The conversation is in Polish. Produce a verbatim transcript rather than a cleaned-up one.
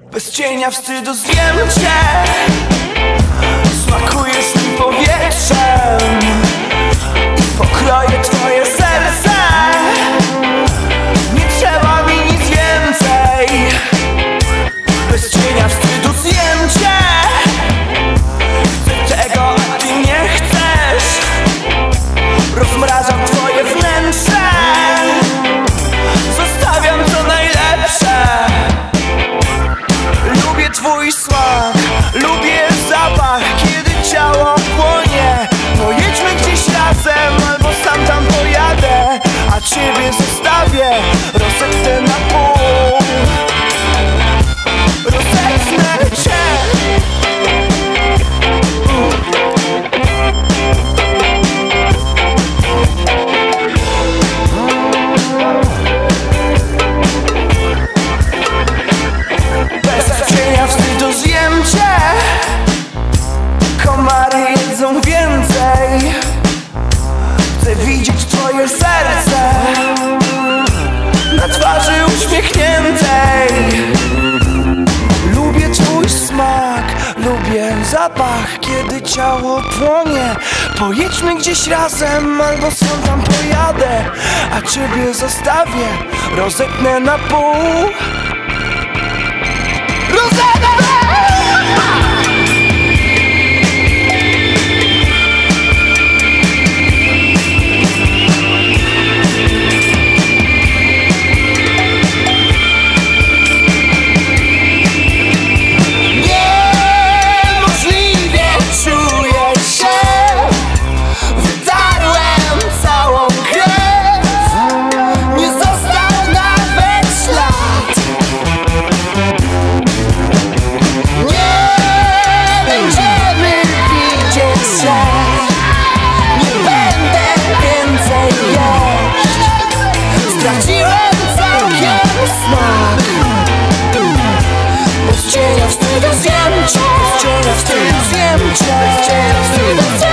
Bez cienia wstydu zjem cię, smakujesz tym powietrzem i pokroję twoje serce. Nie trzeba mi nic więcej. Bez cienia wstydu zjem cię. Chcę tego, a ty nie chcesz. Rozmrażam twoje wnętrze. Zostawiam co najlepsze. Lubię twój smak, lubię zapach, kiedy ciało płonie. Pojedźmy gdzieś razem, albo sam tam pojadę, a ciebie zostawię, rozetnę na pół. Rozetnę cię. Bez cienia wstydu zjem cię. Komary jedzą więcej. Chcę widzieć twoje serce na twarzy uśmiechniętej. Lubię twój smak, lubię zapach, kiedy ciało płonie. Pojedźmy gdzieś razem, albo sam tam pojadę, a ciebie zostawię, rozetnę na pół. Rozetnę! Straciłem całkiem smak. Bez cienia wstydu zjem cię. Bez cienia wstydu zjem cię. Bez cienia wstydu zjem cię.